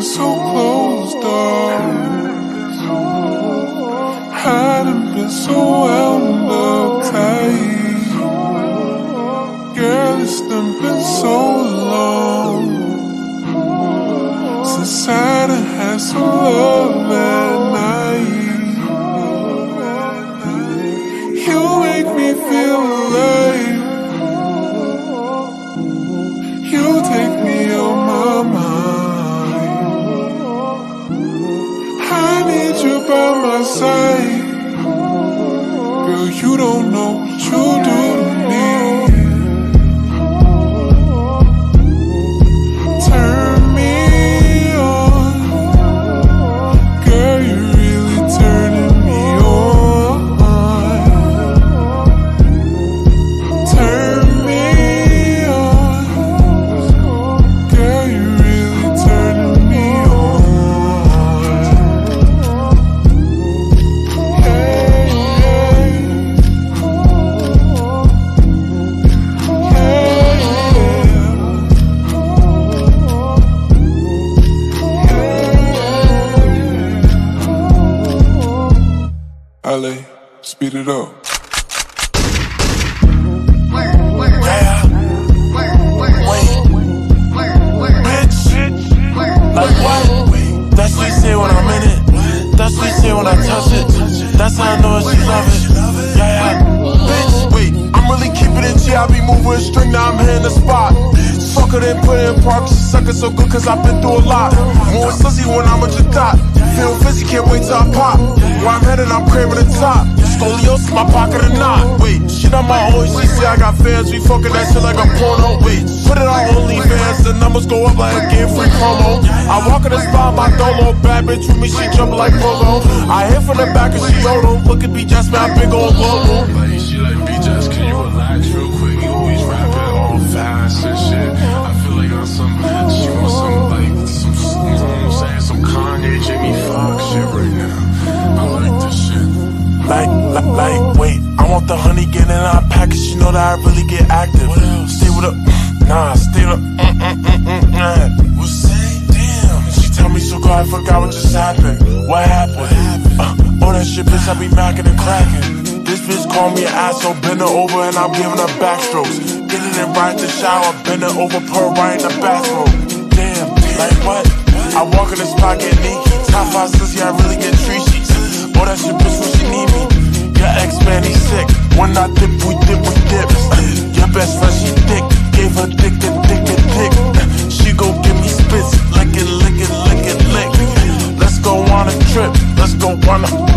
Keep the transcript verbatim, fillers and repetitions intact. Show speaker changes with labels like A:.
A: so closed off. Hadn't been so wound up tight. Girl, it's done been so long since I done had some love at night. You make me feel alive. You take me on my mind. I need you by my side. Girl, you don't know what you do to me. Turn me on. Girl, you really turning me on. Turn me on. Girl, you really turning me on. L A, speed it up.
B: Like what? That's what you say when I'm in it. That's what you say when I touch it. That's how I know she love it. Yeah, yeah. Bitch, wait, I'm really keeping it G. I be moving a string, now I'm hitting the spot. Fuck her, then put it in park. She suckin' so good cause I've been through a lot. More sussy when I'm at your dot. Feel fizzy, can't wait till I pop. Where I'm headed, I'm craving the top. Scoliosis, my pocket or not. Wait, shit on my own, she say I got fans. We fucking that shit like a porno. Wait, put it on OnlyFans. The numbers go up like a game free promo. I walk in the spot, my dolo. Bad bitch with me, she jumpin' like Pogo. I hit from the back and she yodel. Look at B Jess, man, big old global.
C: Like, she like, B Jess, can you relax real quick? You always rapping all fast and shit. I feel like on some, she wants some, like, some, you know what I'm saying? Some Kanye, Jimmy Fox shit right now. I like this shit.
B: Like, like, like, wait, I want the honey, get in our package. You know that I really get active. What else? Stay with a, nah, stay with a, mm, mm, mm, mm, mm. What's that? Damn. She tell me so good, I forgot what just happened. What happened? What happened? Uh, all that shit, bitch, I be macking and cracking. This bitch call me an asshole, bend her over and I'm giving her backstrokes. Get it in right to shower, bend her over, put her right in the bathrobe. Damn, like what? I walk in the spot, get sneaky. Top five sissy, I really get treachy. All that shit, bitch, when she need me. Your ex-man, he sick. When I dip, we dip, we dip. Your best friend, she thick. Gave her dick and dick and dick. She go give me spits. Lick it, lick it, lick it, lick. Let's go on a trip. Let's go on a